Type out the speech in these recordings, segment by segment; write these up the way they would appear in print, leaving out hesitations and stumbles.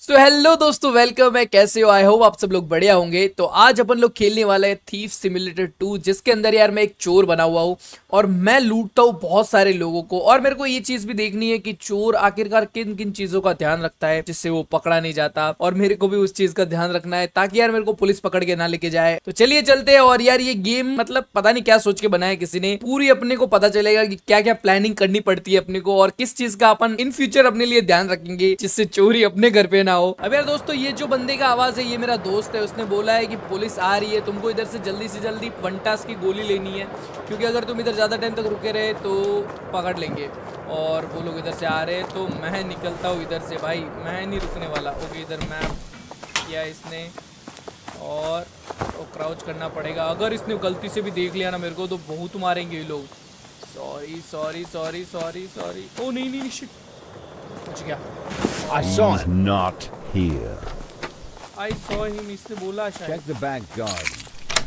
तो हेलो दोस्तों, वेलकम है। कैसे हो? आई होप आप सब लोग बढ़िया होंगे। तो आज अपन लोग खेलने वाले हैं थीफ सिमुलेटर 2, जिसके अंदर यार मैं एक चोर बना हुआ हूँ और मैं लूटता हूँ बहुत सारे लोगों को। और मेरे को ये चीज भी देखनी है कि चोर आखिरकार किन किन चीजों का ध्यान रखता है जिससे वो पकड़ा नहीं जाता, और मेरे को भी उस चीज का ध्यान रखना है ताकि यार मेरे को पुलिस पकड़ के ना लेके जाए। तो चलिए चलते हैं। और यार ये गेम मतलब पता नहीं क्या सोच के बनाया किसी ने, पूरी अपने को पता चलेगा कि क्या क्या प्लानिंग करनी पड़ती है अपने को और किस चीज का अपन इन फ्यूचर अपने लिए ध्यान रखेंगे जिससे चोरी अपने घर पे ना हो। अब यार दोस्तों, ये जो बंदे का आवाज है ये मेरा दोस्त है। उसने बोला है कि पुलिस आ रही है, तुमको इधर से जल्दी वनटास की गोली लेनी है, क्योंकि अगर तुम इधर ज्यादा टाइम तक रुके रहे तो पकड़ लेंगे। और वो लोग इधर से आ रहे हैं तो मैं निकलता हूँ इधर से। भाई मैं नहीं रुकने वाला। ओके, इधर मैप किया इसने और क्राउच करना पड़ेगा। अगर इसने गलती से भी देख लिया ना मेरे को तो बहुत मारेंगे ये लोग। Sorry sorry sorry sorry sorry. ओ नहीं नहीं, शिट, पहुंच गया। He's not here. I saw him, इसने बोला शायद। Check the back garden.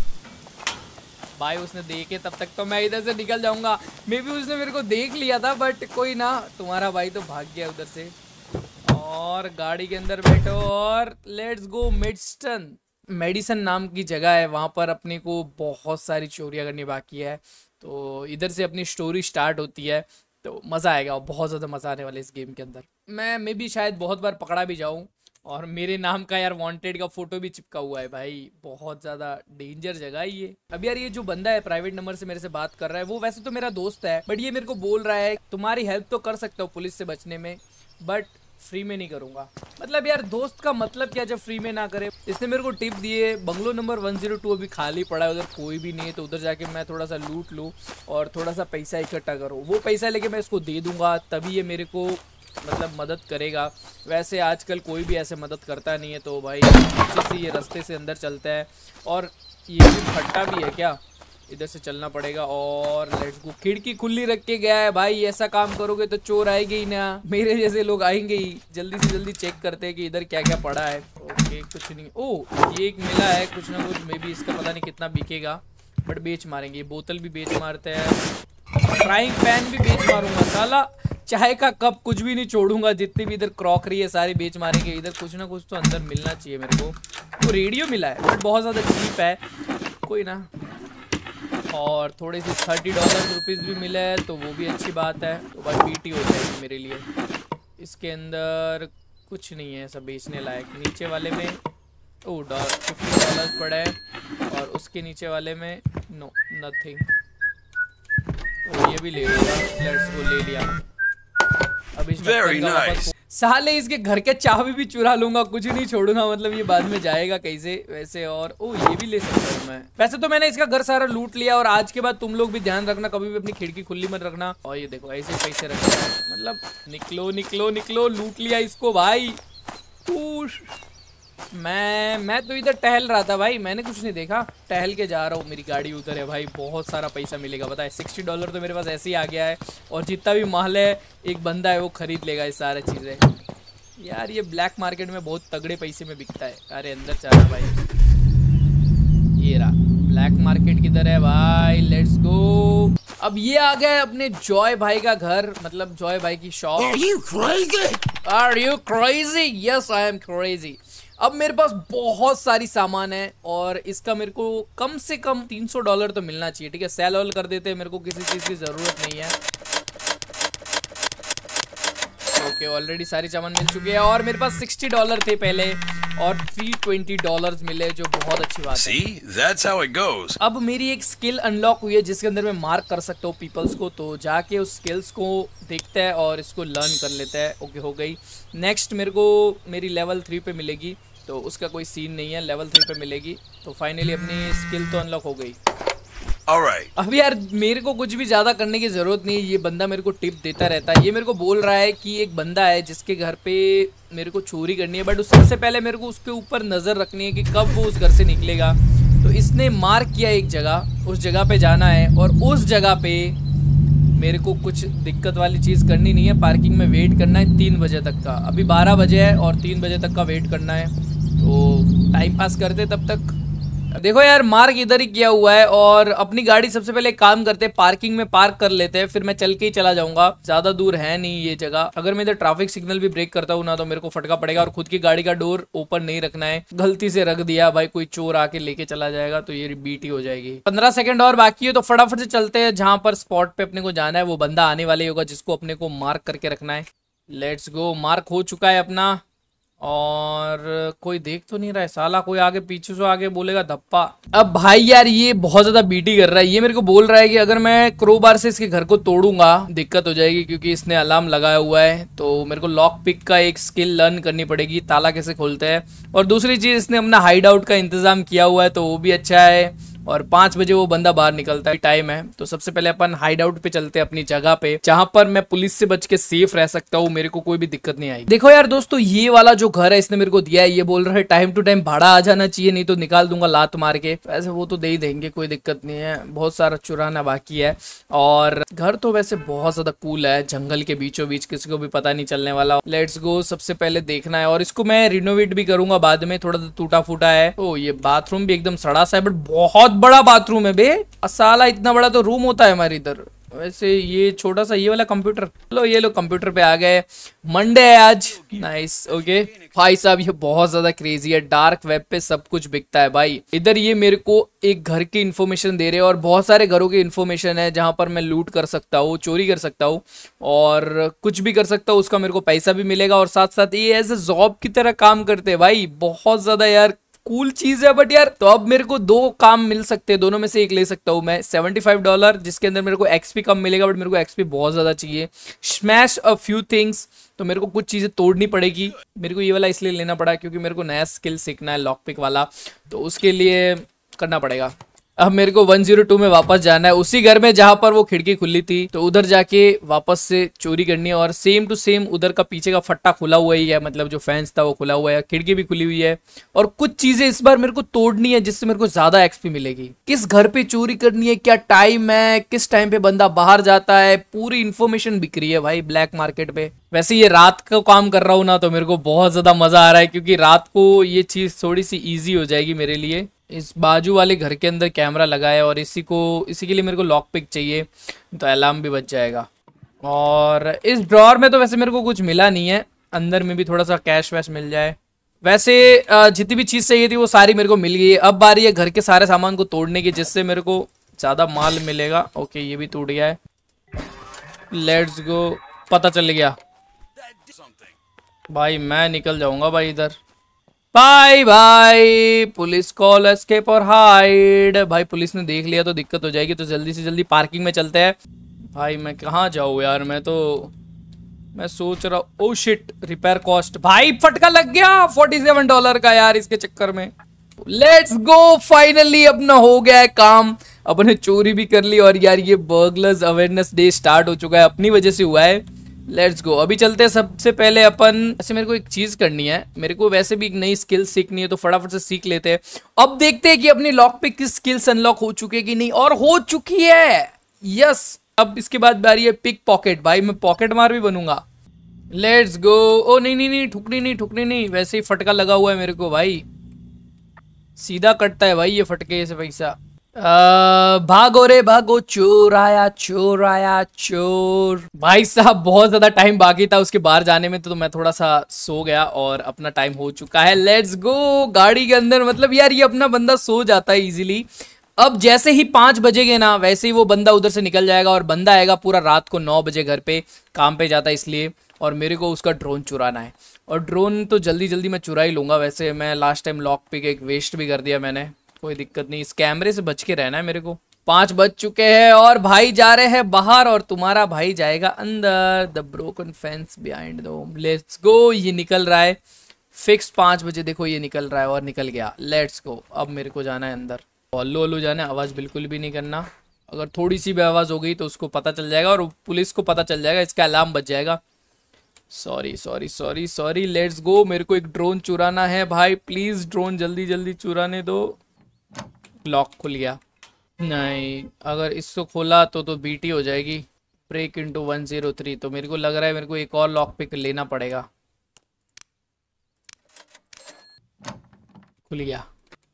भाई उसने देखे तब तक तो मैं इधर से निकल जाऊंगा। मे बी उसने मेरे को देख लिया था, बट कोई ना, तुम्हारा भाई तो भाग गया उधर से। और गाड़ी के अंदर बैठो और लेट्स गो। मिडस्टन मेडिसन नाम की जगह है, वहाँ पर अपने को बहुत सारी चोरियाँ करनी बाकी है। तो इधर से अपनी स्टोरी स्टार्ट होती है, तो मज़ा आएगा। बहुत ज़्यादा मज़ा आने वाला है इस गेम के अंदर। मैं भी शायद बहुत बार पकड़ा भी जाऊँ। और मेरे नाम का यार वांटेड का फोटो भी चिपका हुआ है। भाई बहुत ज़्यादा डेंजर जगह है ये। अब यार ये जो बंदा है प्राइवेट नंबर से मेरे से बात कर रहा है, वो वैसे तो मेरा दोस्त है, बट ये मेरे को बोल रहा है तुम्हारी हेल्प तो कर सकता हूँ पुलिस से बचने में, बट फ्री में नहीं करूंगा। मतलब यार दोस्त का मतलब क्या जब फ्री में ना करे। इसने मेरे को टिप दिए, बंगलो नंबर 102 अभी खाली पड़ा है, उधर कोई भी नहीं है, तो उधर जाके मैं थोड़ा सा लूट लूँ और थोड़ा सा पैसा इकट्ठा करूँ। वो पैसा लेके मैं इसको दे दूंगा, तभी ये मेरे को मतलब मदद करेगा। वैसे आजकल कोई भी ऐसे मदद करता नहीं है। तो भाई अच्छे से ये रास्ते से अंदर चलता है। और ये भी फट्टा भी है क्या, इधर से चलना पड़ेगा। और लेट्स गो। खिड़की खुली रख के गया है भाई। ऐसा काम करोगे तो चोर आएंगे ही ना, मेरे जैसे लोग आएंगे ही। जल्दी से जल्दी चेक करते हैं कि इधर क्या क्या पड़ा है। ओके, कुछ नहीं। ओह ये एक मिला है कुछ ना कुछ, मे बी इसका पता नहीं कितना बिकेगा, बट बेच मारेंगे। बोतल भी बेच मारते हैं, फ्राइंग पैन भी बेच मारूंगा। साला चाय का कप कुछ भी नहीं छोड़ूंगा, जितनी भी इधर क्रॉकरी है सारी बेच मारेंगे। इधर कुछ ना कुछ तो अंदर मिलना चाहिए मेरे को। तो रेडियो मिला है बट बहुत ज़्यादा चीप है, कोई ना। और थोड़े से $30 भी मिले हैं तो वो भी अच्छी बात है। तो भाई पीटी हो जाएगी मेरे लिए। इसके अंदर कुछ नहीं है सब बेचने लायक। नीचे वाले में $50 पड़ा है और उसके नीचे वाले में नो नथिंग। तो ये भी ले लिया, लेट्स गो, ले लिया। अब इस साले इसके घर के चाबी भी चुरा लूंगा, कुछ नहीं छोड़ूंगा। मतलब ये बाद में जाएगा कैसे वैसे। और ये भी ले सकता हूँ मैं। वैसे तो मैंने इसका घर सारा लूट लिया। और आज के बाद तुम लोग भी ध्यान रखना, कभी भी अपनी खिड़की खुली मत रखना। और ये देखो ऐसे पैसे रखना, मतलब निकलो निकलो निकलो। लूट लिया इसको भाई। मैं तो इधर टहल रहा था भाई, मैंने कुछ नहीं देखा। टहल के जा रहा हूँ, मेरी गाड़ी उधर है भाई। बहुत सारा पैसा मिलेगा पता है। $60 तो मेरे पास ऐसे ही आ गया है। और जितना भी माल है एक बंदा है वो खरीद लेगा ये सारी चीज़ें। यार ये ब्लैक मार्केट में बहुत तगड़े पैसे में बिकता है। अरे अंदर चला भाई। ये रहा ब्लैक मार्केट, किधर है भाई? Let's go. अब ये आ गया है अपने जॉय भाई का घर, मतलब जॉय भाई की shop. Are you crazy? Yes, I am crazy. अब मेरे पास बहुत सारी सामान है और इसका मेरे को कम से कम $300 तो मिलना चाहिए। ठीक है, सेल ऑल कर देते हैं, मेरे को किसी चीज़ की ज़रूरत नहीं है। ओके, ऑलरेडी सारी सामान मिल चुकी है। और मेरे पास $60 थे पहले और $320 मिले, जो बहुत अच्छी बात है। See, that's how it goes. अब मेरी एक स्किल अनलॉक हुई है जिसके अंदर मैं मार्क कर सकता हूँ पीपल्स को। तो जाके उस स्किल्स को देखते हैं और इसको लर्न कर लेते हैं। ओके, हो गई। नेक्स्ट मेरे को मेरी लेवल 3 पे मिलेगी, तो उसका कोई सीन नहीं है, लेवल 3 पे मिलेगी। तो फाइनली अपनी स्किल तो अनलॉक हो गई। Alright. अब यार मेरे को कुछ भी ज़्यादा करने की ज़रूरत नहीं है। ये बंदा मेरे को टिप देता रहता है। ये मेरे को बोल रहा है कि एक बंदा है जिसके घर पे मेरे को चोरी करनी है, बट सबसे पहले मेरे को उसके ऊपर नज़र रखनी है कि कब वो उस घर से निकलेगा। तो इसने मार्क किया एक जगह, उस जगह पे जाना है। और उस जगह पे मेरे को कुछ दिक्कत वाली चीज़ करनी नहीं है। पार्किंग में वेट करना है 3 बजे तक का। अभी 12 बजे है और 3 बजे तक का वेट करना है। तो टाइम पास करते तब तक। देखो यार, मार्क इधर ही किया हुआ है और अपनी गाड़ी सबसे पहले एक काम करते हैं, पार्किंग में पार्क कर लेते हैं, फिर मैं चल के ही चला जाऊंगा। ज्यादा दूर है नहीं ये जगह। अगर मैं इधर ट्रैफिक सिग्नल भी ब्रेक करता हूँ ना तो मेरे को फटका पड़ेगा। और खुद की गाड़ी का डोर ओपन नहीं रखना है, गलती से रख दिया भाई, कोई चोर आके लेके चला जाएगा तो ये बीटी हो जाएगी। 15 सेकंड और बाकी है तो फटाफट से चलते हैं जहां पर स्पॉट पे अपने को जाना है। वो बंदा आने वाले होगा जिसको अपने को मार्क करके रखना है। लेट्स गो, मार्क हो चुका है अपना। और कोई देख तो नहीं रहा है साला, कोई आगे पीछे से आगे बोलेगा धप्पा। अब भाई यार ये बहुत ज्यादा बीटी कर रहा है। ये मेरे को बोल रहा है कि अगर मैं क्रोबार से इसके घर को तोड़ूंगा दिक्कत हो जाएगी, क्योंकि इसने अलार्म लगाया हुआ है। तो मेरे को लॉक पिक का एक स्किल लर्न करनी पड़ेगी, ताला कैसे खोलते हैं। और दूसरी चीज, इसने अपना हाइड आउट का इंतजाम किया हुआ है तो वो भी अच्छा है। और 5 बजे वो बंदा बाहर निकलता है, टाइम है। तो सबसे पहले अपन हाइड आउट पे चलते हैं, अपनी जगह पे जहां पर मैं पुलिस से बच के सेफ रह सकता हूँ, मेरे को कोई भी दिक्कत नहीं आएगी। देखो यार दोस्तों, ये वाला जो घर है इसने मेरे को दिया है, ये बोल रहा है टाइम टू टाइम भाड़ा आ जाना चाहिए, नहीं तो निकाल दूंगा लात मार के। वैसे वो तो दे ही देंगे, कोई दिक्कत नहीं है, बहुत सारा चुराना बाकी है। और घर तो वैसे बहुत ज्यादा कूल है, जंगल के बीचों बीच, किसी को भी पता नहीं चलने वाला। लेट्स गो, सबसे पहले देखना है। और इसको मैं रिनोवेट भी करूंगा बाद में, थोड़ा टूटा फूटा है। ओ ये बाथरूम भी एकदम सड़ा सा है, बट बहुत बड़ा बाथरूम है बे। साला इतना बड़ा तो रूम होता है हमारे इधर। वैसे ये छोटा सा ये वाला कंप्यूटर, लो ये लोग कंप्यूटर पे आ गए। मंडे है आज, नाइस ओके। भाई साहब ये बहुत ज्यादा क्रेजी है, डार्क वेब पे सब कुछ बिकता है भाई। इधर ये मेरे को एक घर की इन्फॉर्मेशन दे रहे हैं और बहुत सारे घरों की इन्फॉर्मेशन है जहां पर मैं लूट कर सकता हूँ, चोरी कर सकता हूँ और कुछ भी कर सकता हूँ। उसका मेरे को पैसा भी मिलेगा और साथ साथ ये एज ए जॉब की तरह काम करते हैं भाई। बहुत ज्यादा यार कूल चीज है। बट यार तो अब मेरे को 2 काम मिल सकते हैं, दोनों में से एक ले सकता हूँ मैं। $75 जिसके अंदर मेरे को एक्सपी कम मिलेगा, बट मेरे को एक्सपी बहुत ज्यादा चाहिए। स्मैश अ फ्यू थिंग्स, तो मेरे को कुछ चीजें तोड़नी पड़ेगी। मेरे को ये वाला इसलिए लेना पड़ा क्योंकि मेरे को नया स्किल सीखना है लॉक पिक वाला, तो उसके लिए करना पड़ेगा। अब मेरे को 102 में वापस जाना है, उसी घर में जहां पर वो खिड़की खुली थी, तो उधर जाके वापस से चोरी करनी है। और सेम टू सेम उधर का पीछे का फट्टा खुला हुआ ही है, मतलब जो फैंस था वो खुला हुआ है, खिड़की भी खुली हुई है। और कुछ चीजें इस बार मेरे को तोड़नी है जिससे मेरे को ज्यादा एक्सपी मिलेगी। किस घर पे चोरी करनी है, क्या टाइम है, किस टाइम पे बंदा बाहर जाता है, पूरी इन्फॉर्मेशन बिक रही है भाई ब्लैक मार्केट पे। वैसे ये रात का काम कर रहा हूँ ना तो मेरे को बहुत ज्यादा मजा आ रहा है, क्योंकि रात को ये चीज थोड़ी सी ईजी हो जाएगी मेरे लिए। इस बाजू वाले घर के अंदर कैमरा लगा है और इसी के लिए मेरे को लॉक पिक चाहिए, तो अलार्म भी बच जाएगा। और इस ड्रॉर में तो वैसे मेरे को कुछ मिला नहीं है, अंदर में भी थोड़ा सा कैश वैश मिल जाए। वैसे जितनी भी चीज़ चाहिए थी वो सारी मेरे को मिल गई है। अब बारी है घर के सारे सामान को तोड़ने की, जिससे मेरे को ज़्यादा माल मिलेगा। ओके ये भी टूट गया है, लेट्स गो। पता चल गया भाई, मैं निकल जाऊंगा भाई इधर। Bye bye, police call, escape और हाइड। भाई पुलिस ने देख लिया तो दिक्कत हो जाएगी, तो जल्दी से जल्दी पार्किंग में चलते हैं। भाई मैं कहाँ जाऊँ यार, मैं सोच रहा हूँ। ओ शिट, रिपेयर कॉस्ट भाई फटका लग गया $47 का यार इसके चक्कर में। लेट्स गो, फाइनली अपना हो गया है काम, अपने चोरी भी कर ली। और यार ये बर्गलर्स अवेयरनेस डे स्टार्ट हो चुका है, अपनी वजह से हुआ है। लेट्स गो, अभी चलते हैं। सबसे पहले अपन, ऐसे मेरे को एक चीज करनी है, मेरे को वैसे भी एक नई स्किल सीखनी है, तो फटाफट से सीख लेते हैं। अब देखते हैं कि अपनी लॉक पिक की स्किल्स अनलॉक हो चुकी है कि नहीं। और हो चुकी है, यस। अब इसके बाद बारी है पिक पॉकेट। भाई मैं पॉकेट मार भी बनूंगा। Let's go. ओ नहीं नहीं नहीं, ठुकनी नहीं, वैसे ही फटका लगा हुआ है मेरे को भाई, सीधा कटता है भाई ये फटके से पैसा। भागो रे भागो, चोर आया चोर। भाई साहब बहुत ज्यादा टाइम बाकी था उसके बाहर जाने में, तो मैं थोड़ा सा सो गया और अपना टाइम हो चुका है। लेट्स गो, गाड़ी के अंदर, मतलब यार ये अपना बंदा सो जाता है इजीली। अब जैसे ही 5 बजेगे ना, वैसे ही वो बंदा उधर से निकल जाएगा और बंदा आएगा पूरा रात को 9 बजे घर पे, काम पे जाता है इसलिए। और मेरे को उसका ड्रोन चुराना है, और ड्रोन तो जल्दी मैं चुरा ही लूंगा। वैसे मैं लास्ट टाइम लॉक पिक एक वेस्ट भी कर दिया मैंने, कोई दिक्कत नहीं, इस कैमरे से बच के रहना है मेरे को। 5 बज चुके हैं और भाई जा रहे हैं बाहर और तुम्हारा भाई जाएगा अंदर। The broken fence behind the home, let's go. ये निकल रहा है फिक्स 5 बजे, देखो ये निकल रहा है और निकल गया। लेट्स गो, अब मेरे को जाना है अंदर। हल्लू जाना है, आवाज़ बिल्कुल भी नहीं करना। अगर थोड़ी सी भी आवाज़ हो गई तो उसको पता चल जाएगा और पुलिस को पता चल जाएगा, इसका अलार्म बच जाएगा। सॉरी। लेट्स गो, मेरे को एक ड्रोन चुराना है भाई, प्लीज़ ड्रोन जल्दी चुराने दो। लॉक खुल गया, नहीं अगर इसको खोला तो बीटी हो जाएगी। ब्रेक इनटू 103, तो मेरे को लग रहा है मेरे को एक और लॉक पिक लेना पड़ेगा। खुल गया,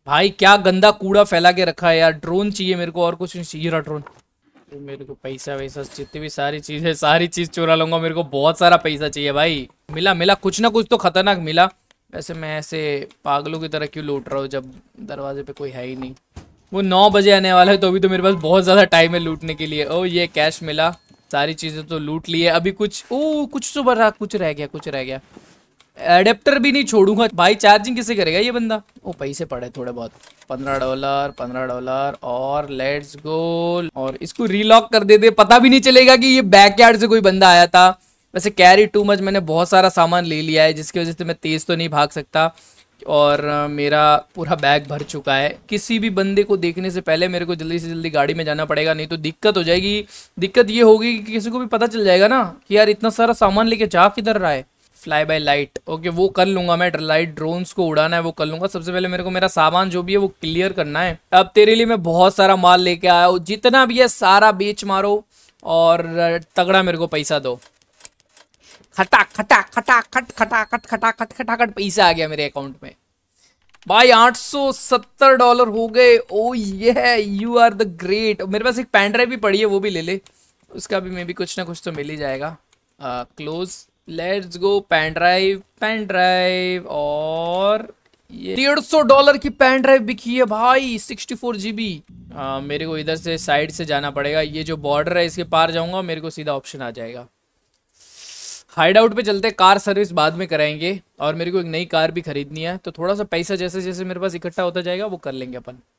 भाई क्या गंदा कूड़ा फैला के रखा है यार। ड्रोन चाहिए मेरे को, और कुछ नहीं चाहिए। रहा ड्रोन। तो मेरे को पैसा वैसा जितनी भी सारी चीज है, सारी चीज चुरा लूंगा। मेरे को बहुत सारा पैसा चाहिए भाई। मिला मिला, कुछ ना कुछ तो खतरनाक मिला। वैसे मैं ऐसे पागलों की तरह क्यों लूट रहा हूँ जब दरवाजे पे कोई है ही नहीं। वो 9 बजे आने वाला है, तो अभी तो मेरे पास बहुत ज्यादा टाइम है लूटने के लिए। ओ ये कैश मिला, सारी चीजें तो लूट ली है। अभी कुछ कुछ तो बड़ा कुछ रह गया, कुछ रह गया। एडेप्टर भी नहीं छोड़ूंगा भाई। चार्जिंग किसे करेगा ये बंदा। ओ पैसे पड़े थोड़े बहुत, $15, $15 और लेट्स गो। और इसको रीलॉक कर देते, पता भी नहीं चलेगा कि ये बैकयार्ड से कोई बंदा आया था। वैसे कैरी टू मच, मैंने बहुत सारा सामान ले लिया है जिसकी वजह से मैं तेज तो नहीं भाग सकता। और मेरा पूरा बैग भर चुका है। किसी भी बंदे को देखने से पहले मेरे को जल्दी से जल्दी गाड़ी में जाना पड़ेगा, नहीं तो दिक्कत हो जाएगी। दिक्कत ये होगी कि किसी को भी पता चल जाएगा ना कि यार इतना सारा सामान लेके जा किधर रहा है। फ्लाई बाय लाइट, ओके वो कर लूंगा मैं। लाइट ड्रोन्स को उड़ाना है, वो कर लूंगा। सबसे पहले मेरे को मेरा सामान जो भी है वो क्लियर करना है। अब तेरे लिए मैं बहुत सारा माल लेके आया हूँ, जितना भी है सारा बेच मारो और तगड़ा मेरे को पैसा दो। खटाक खटाक खटाक खट खटाक खट खटाक खट खटाखट पैसा आ गया मेरे अकाउंट में भाई। $870 हो गए। ओ ये यू आर द ग्रेट। मेरे पास एक पेन ड्राइव भी पड़ी है, वो भी ले ले। उसका भी मे भी कुछ ना कुछ तो मिल ही जाएगा। Close, let's go. Pen drive और ये $150 की पेन ड्राइव बिकी है भाई, 64 GB। मेरे को इधर से साइड से जाना पड़ेगा। ये जो बॉर्डर है इसके पार जाऊंगा, मेरे को सीधा ऑप्शन आ जाएगा। हाइड आउट पे चलते, कार सर्विस बाद में कराएंगे। और मेरे को एक नई कार भी खरीदनी है, तो थोड़ा सा पैसा जैसे जैसे मेरे पास इकट्ठा होता जाएगा वो कर लेंगे अपन।